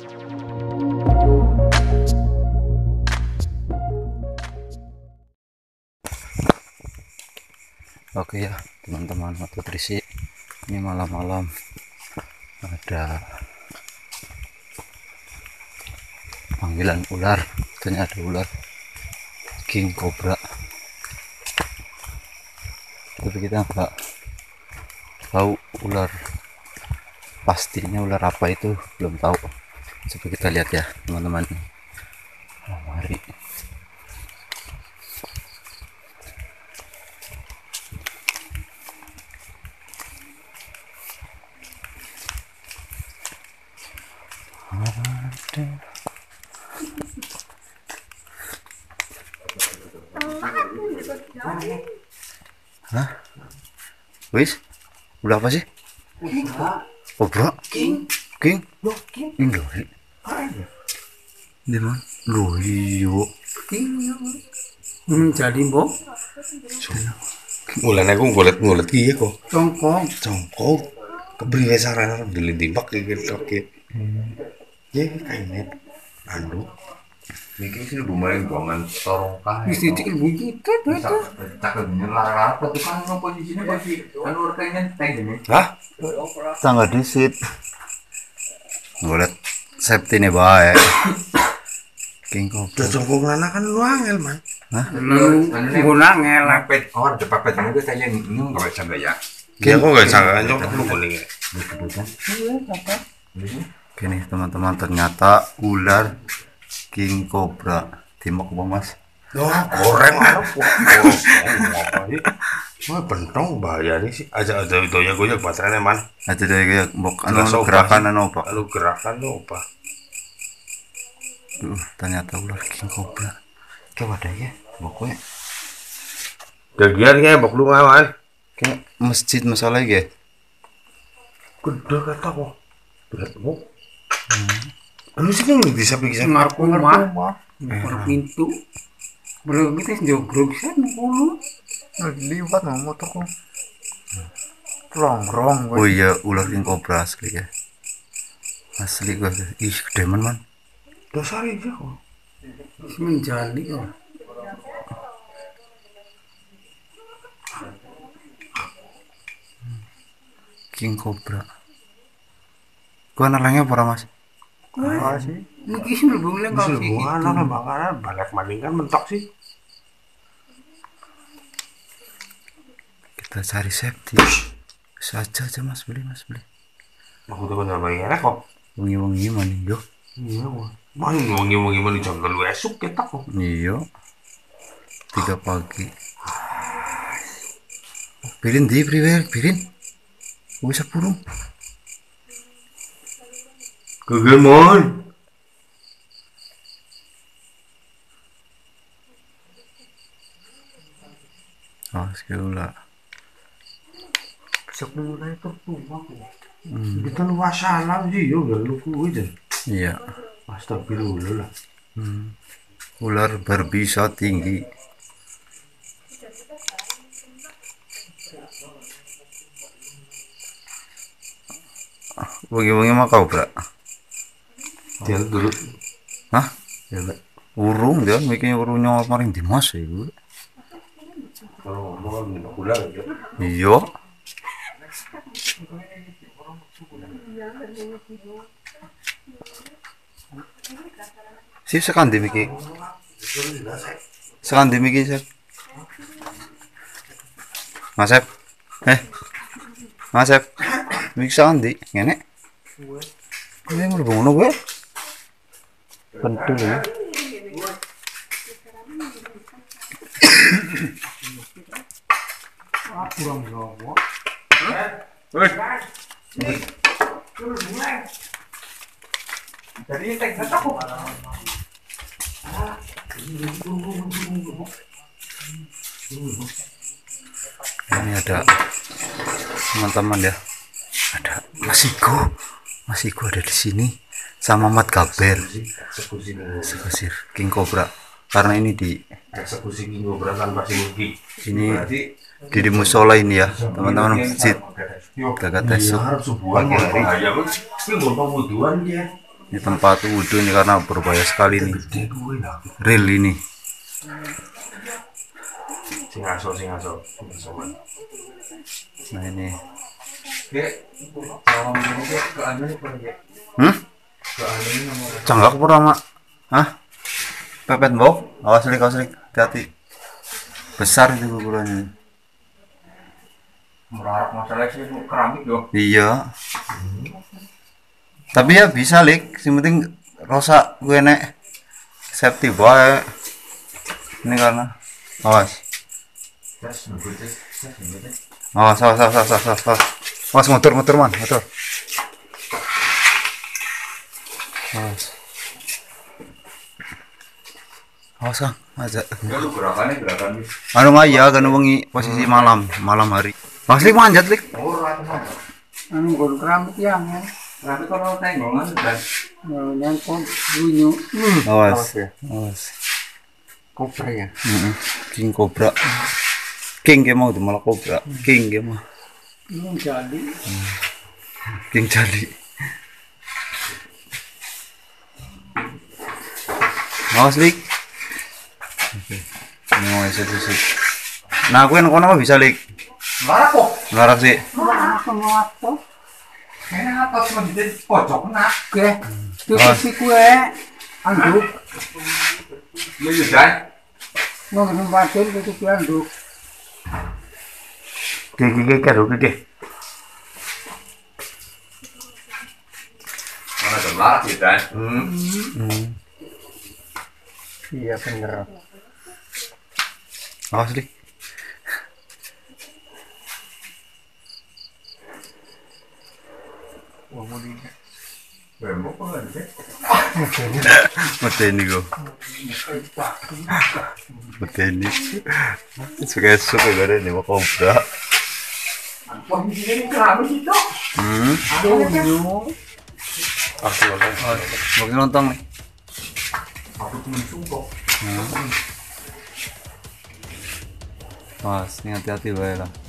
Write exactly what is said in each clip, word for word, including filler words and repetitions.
Oke ya teman-teman waktu terisi, ini malam-malam ada panggilan ular, ternyata ada ular king cobra, tapi kita nggak tahu ular pastinya ular apa itu, belum tahu. Coba kita lihat ya teman-teman. Nah, mari. Hah? Wis? Udah apa sih? Cobra? King? King? King? Ini di mana? Loh, iyo. King hmm, jadi mbok. Mulane aku ngulet-ngulet iki kok. Congkong. Congkong. Kebriye sarana dilintibak iki oke. Ya kayaknya anu. Niki sih lumayan banget torong kae. Wis titik ilmu kita betul. Cakep nyelar apa tuh kan posisinya masih anu kayaknya tank ini. Hah? Tangga disit. Ngulet safety nih bae. King cobra. Congkong lana kan lu angel, Man. Hah? Lu guna ngelak. Pet, oh ada pepet ini saya ini enggak bisa enggak ya. Ya kok enggak sangka nyokap lu kuning. Gini teman-teman, ternyata ular king cobra. Timok bang mas. Oh, goreng apa? Apa sih? Wah, bentong bahaya nih sih. Aja ada itu ya gue baterainya, Man. Aja deh kayak bok anu Nggak sopan gerakan sih. anu apa? Lalu gerakan tuh apa? Duh, ternyata ular king cobra. Kayak wadah ya, pokoknya Bagian kayak bok lu ngawan. kayak masjid masalah ya. Gede kata kok. Berat kok. Anu sih kan bisa bisa Ngarep rumah. Ngarep pintu. Bro kita njogrog sana kulo. Liwat mau motorku. Rongrong Oh iya, ular king cobra asli ya. Asli gua. Ih, gede man man. dasar aja kok. Menjali kok. King cobra. Gua nalangnya apa mas? Ah sih. Niki sing mlebu leng kok Bisa iki. bukan lah bakaran balik maning kan mentok sih. Kita cari safety. Saja aja mas, beli mas beli. Aku tuh nggak bayar kok. Wengi-wengi mana yo? Iya kok. Mana wangi-wangi mana janggal lu esuk kita kok. Iya. Tiga pagi. Pirin di priwer, pirin. Bisa burung. Kegemon. Oh, sekula. Besok mulai tertua kok. Kita luas salam sih yo gak lu kuwi deh. Iya. Astagfirullah. Hmm. Ular berbisa tinggi. Wengi-wengi mah cobra. Dia dulu. Hah? Ya, urung dia mikirnya urungnya maring Dimas ya gue. Kalau ngomong minum gula gitu. Iya. Si sekandi miki. Sekandi miki Sep. Mas Sep. Eh. Mas Sep. Miki sekandi ngene. Ini mau ngono gue. Pentul ya. Kurang jawa. Woi. Dari tek kok. Ini ada teman-teman ya, ada Mas Igo, Mas Igo ada di sini sama Mat Gabel, eksekusi king cobra. Karena ini di Eksekusi king cobra tanpa sinugi. ini di, di musola ini ya teman-teman, masjid Gagat Esok Harap subuhan pagi hari. aja ini mau pembuduhan dia. Ini tempat wudhu ini karena berbahaya sekali nih. Real ini. Sing aso, sing aso. Nah ini. Hmm? Hmm? Canggak pura mak. Hah? Pepet bau? Awas lik, awas lik. Hati-hati. Besar itu kuburannya. Merarak masalah sih keramik yo. Iya. Tapi ya bisa lik, yang penting rosak gue nek safety boy. Ini karena awas. Awas, awas, awas, awas, awas, awas. Awas motor, motor man, motor. Awas. Awas Kang, aja. Ya lu gerakannya gerakan wis. Anu ngaya kan wengi posisi malam, malam hari. Mas lik manjat lik. Ora Anu gon keramik yang ya. Tapi kalau tenggongan dan Yang kok bunyi. Awas, awas. Kopra ya. Heeh. King Cobra. King dia mau tuh malah Cobra. King dia mau. Ini jadi. King jadi. Awas lik. Oke. Ini mau eksekusi. Nah, aku yang kono bisa lik. marah kok. Larak sih. Aku mau apa? Kayaknya apa cuma di pojok nak. Oke. Tuh si kue. Anduk. Ya ya dan. Mau nempatin itu kue anduk. Oke, oke, oke, oke, oke. Mana ada marah ya dan. Hmm. Iya bener. Awas lik. Wah mau di. Bemo kok enggak deh. Mateni go. Mateni. Suka suka gak ada mau Cobra. Wah di sini keramik itu. Hmm. Bunyi. Aku nonton. Mau nonton nih. Aku cuma sumpah. Mas, ini hati-hati bae lah.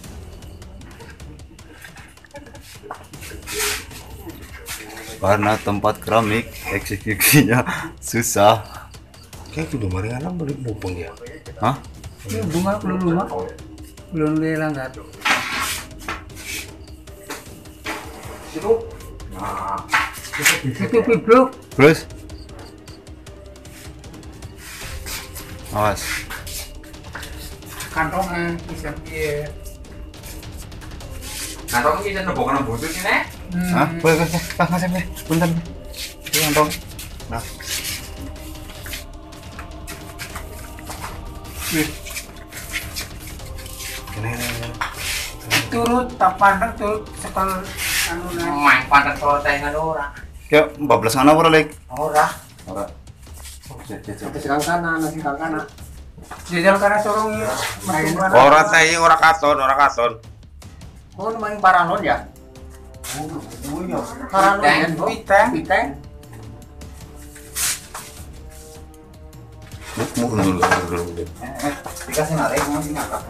Karena tempat keramik eksekusinya susah. Kayak udah mari alam beli mumpung ya. Hah? Ini bunga belum rumah. Belum lelang kan. Itu. Nah, Itu pibluk. Terus? Awas. Kantongnya bisa dia. kantong ini jadi bukan butut ini. Hah? Boleh, boleh, boleh. Ah, masih, boleh. Punten. Ini kantong. Nah. Ini ini ini. Turut tak pandang turut sekal anu na. Main pandang kalau tayangan orang. Kayak bablas mana ora, Lek? Orang. Ora. Sekarang kanan, nasi sekarang kanan. Jajal karena sorong ya. Ora teh ora katon, ora katon. Oh, main paralon ya? Paralon ya, piteng, piteng. Mau dulu, dulu. Dikasih narik ngasih ngangkat.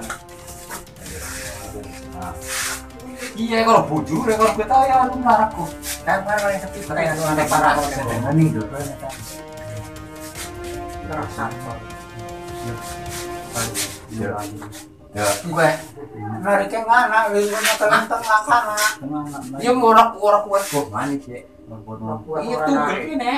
Iya kalau bujur kalau kita ya lu marah kok. Kan paralon yang sepi, piteng anu ada paralon. Ini dulu. Terasa. Ya. Gue nariknya ngana, lingkungan tengah-tengah kana. Iya ngorak-ngorak kuat kok manis ya. Iya Itu begini.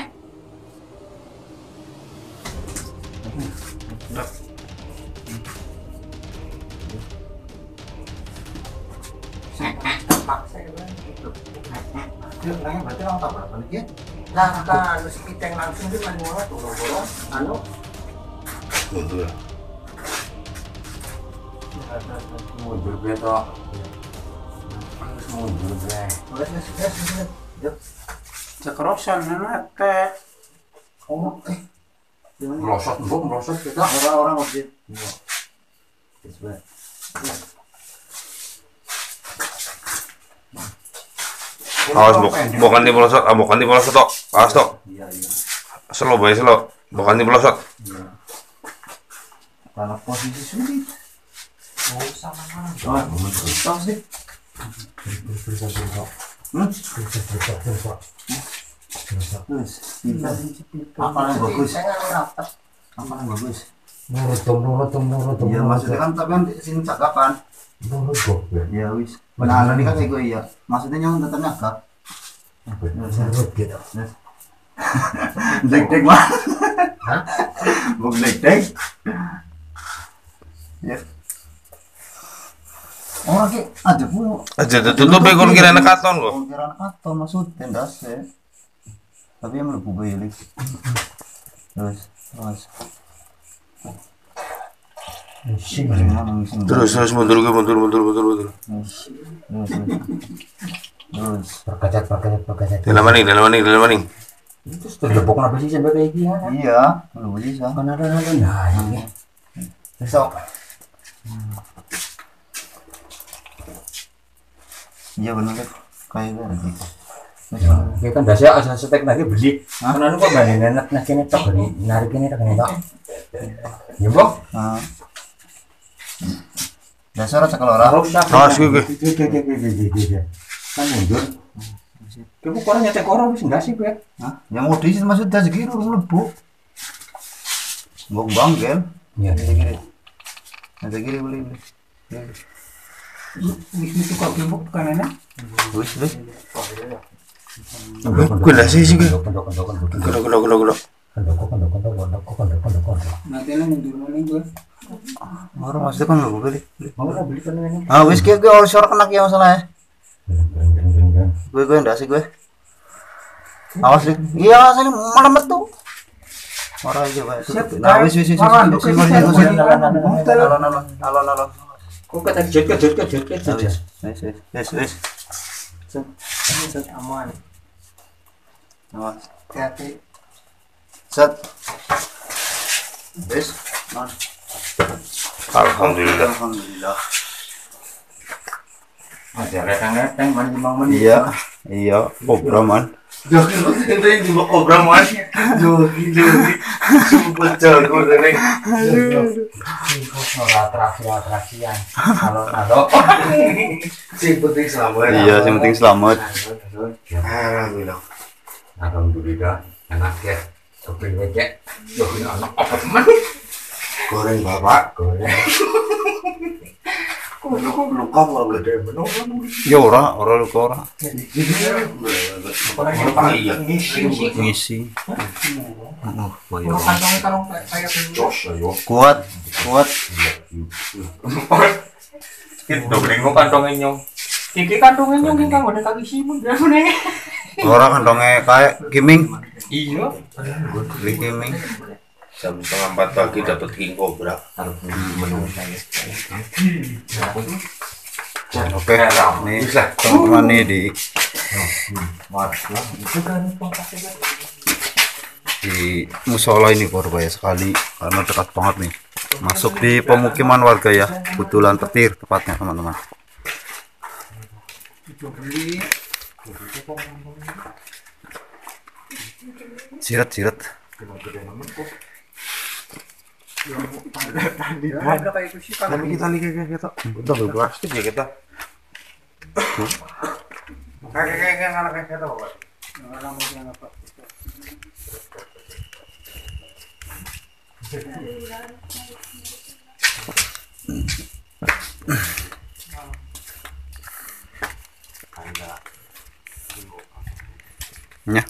Berarti orang tak berapa ya? Nah, kan si piteng langsung dia main bola tuh, bolong, anu. Betul. Mundur gue toh. Mundur gue. Bolehnya sudah sudah. Yuk. Cekrosan nana teh. Oh, eh. Merosot, bom merosot kita. Orang-orang objek. Awas buk, bukan di pelosot, ah bukan di pelosot tok. Awas tok. Iya iya. Slow bae slow. Bukan di pelosot. Karena posisi sulit. Oh sama mana? Oh, tahu sih. Hmm? Apa yang bagus? Apa yang bagus? Nurut dong, nurut dong, nurut dong. Iya maksudnya kan tapi kan sini cak kapan? Nurut kok. Ya wis. Nah ini kan kayak gue iya. Maksudnya yang tetap nyakap. Nurut gitu. Dek-dek mah. Hah? Buk dek-dek. Ya. Orang ki aja pun. Aja tutup e kon kira katon kok. Kira katon maksudnya ndas ya. Tapi yang mlebu beli. Terus, terus. Terus terus mundur ke mundur mundur mundur mundur. Terus Perkacat, perkacat, perkacat. Dalam maning, dalam maning, dalam maning. Terus terjebak kenapa sih sampai kayak gini? iya, lu bisa. Kan ada ada nah ini. Besok. Iya benar kan. Kayak gitu. Ya kan dasar asal setek lagi beli. Kan anu kok bani nenek nak kene tok beli. Narik ini tak kene tok. Ya, Bang. Nah. Dasar cek lora. Awas gue. Kan mundur. Kamu korang nyetek korang wis enggak sih, Bek? Hah? Yang mau diisi maksudnya segini urung mlebu. Mbok bangkel. Iya. Ada gini beli beli. Wis itu kok gembok bukan enak. Wis wis. Gue lah sih sih gue. Kondok kondok kondok. Gelo gelo gelo gelo. Kondok kondok kondok kondok kondok kondok kondok. Nanti lah mundur mana gue. Orang maksudnya kan lu beli. Mau nggak beli kan ini? Ah wis ki gue osor kena ki masalah ya. Gue gue ndak sih gue. Awas lik. Iya asli malam metu. Ora aja wae. Nah wis wis wis. Alon alon alon alon. Kok kata jet jet jet jet jet. Wis wis wis wis. Aman. Awas. Hati. Set. Wis. Non. Alhamdulillah. Alhamdulillah. Ada retang-retang man lima menit. Iya, iya, kobra man. Joki lu sing tadi di kobra man. Joki joki. Sumpah jago dene. Ora atraksi-atraksian. Halo-halo. Sing penting selamat. Iya, yang penting selamat. Alhamdulillah. Alhamdulillah. Enak ya. Sopir becek. Joki anak apa teman? Goreng bapak. Goreng. Luka mau gede bener. Ya ora, ora luka ora. Iya. Ngisi. Oh, boyo. Kantongnya kalau kayak Jos ayo. Kuat, kuat. Kita beringo kantongnya nyong. Iki kantongnya nyong iki kang udah kaki simun ya meneh. Ora kantongnya kayak kiming. Iya. Beli kiming. Jam setengah empat pagi dapat king cobra. Harus menu saya. Oke, nih teman-teman nih di di musola ini berbahaya sekali karena dekat banget nih masuk di pemukiman warga ya, Butulan Petir tepatnya teman-teman. Sirat-sirat. Tapi kita lihat kayak kita. Udah berplastik ya kita. Kayak kayak kayak anak kayak kita bapak. Ya.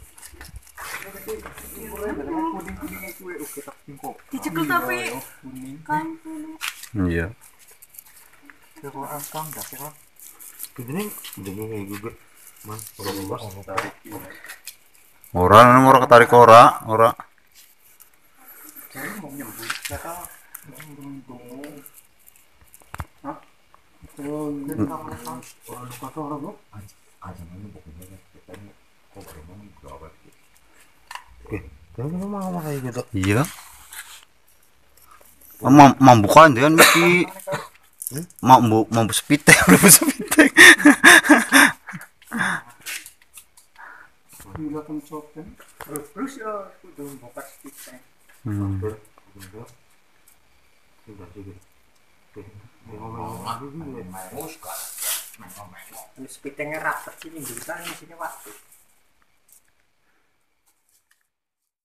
Dicekel tapi kan Iya. Orang orang ketarik ora, ora. Iya. Mam mambukan dia mesti mambu mambu sepitek, mambu sepitek. terus ya udah buka speaker. Hmm. Speakernya rapat sini, bukan di sini waktu.